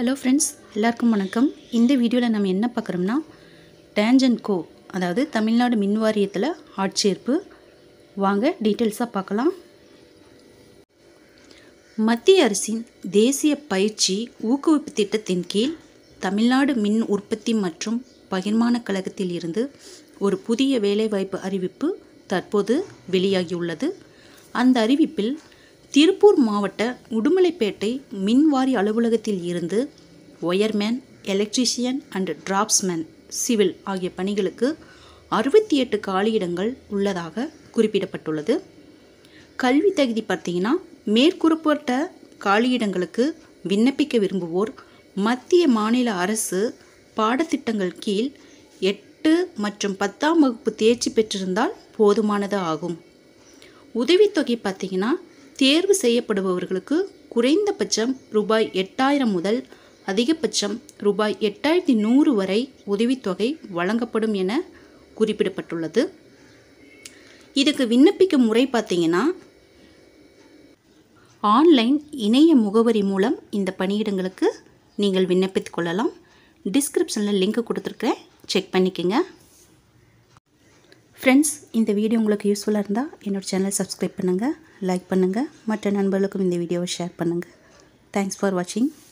Hello friends, எல்லாருக்கும் வணக்கம். இந்த வீடியோவில் நம்ம என்ன பார்க்குறோம்னா, Tangedco அதாவது தமிழ்நாடு மின் வாரியத்தில் ஆட்சேர்ப்பு. வாங்க டீட்டெயில்ஸாக பார்க்கலாம். மத்திய அரசின் தேசிய பயிற்சி ஊக்குவிப்பு திட்டத்தின் கீழ் தமிழ்நாடு மின் உற்பத்தி மற்றும் பகிர்மான கழகத்தில் இருந்து ஒரு புதிய வேலைவாய்ப்பு அறிவிப்பு தற்போது வெளியாகியுள்ளது. அந்த அறிவிப்பில் திருப்பூர் மாவட்ட உடுமலைப்பேட்டை மின்வாரி அலுவலகத்தில் இருந்து wireman, electrician and draughtsman civil ஆகிய பணிகளுக்கு 68 காலியிடங்கள் உள்ளதாக குறிப்பிடப்பட்டுள்ளது. கல்வி தகுதி பார்த்தீங்கன்னா, மேற்கூறப்பட்ட காலியிடங்களுக்கு விண்ணப்பிக்க விரும்புவோர் மத்திய மாநில அரசு பாடத்திட்டங்கள் கீழ் 8 மற்றும் 10ஆம் வகுப்பு தேர்ச்சி பெற்றிருந்தால் போதுமானது ஆகும். உதவித்தொகை பார்த்தீங்கன்னா, தேர்வு செய்யப்படுபவர்களுக்கு குறைந்தபட்சம் ரூபாய் 8000 முதல் அதிகபட்சம் ரூபாய் 8100 வரை உதவித்தொகை வழங்கப்படும் என குறிப்பிடப்பட்டுள்ளது. இதுக்கு விண்ணப்பிக்கும் முறை பார்த்தீங்கன்னா, ஆன்லைன் இணைய முகவரி மூலம் இந்த பணியிடங்களுக்கு நீங்கள் விண்ணப்பித்துக் கொள்ளலாம். டிஸ்கிரிப்ஷனில் லிங்க் கொடுத்துருக்குறேன், செக் பண்ணிக்கோங்க. ஃப்ரெண்ட்ஸ், இந்த வீடியோ உங்களுக்கு யூஸ்ஃபுல்லாக இருந்தால் என்னோடய சேனலை சப்ஸ்கிரைப் பண்ணுங்கள், லைக் பண்ணுங்கள், மற்ற நண்பர்களுக்கும் இந்த வீடியோவை ஷேர் பண்ணுங்கள். தேங்க்ஸ் ஃபார் வாட்சிங்.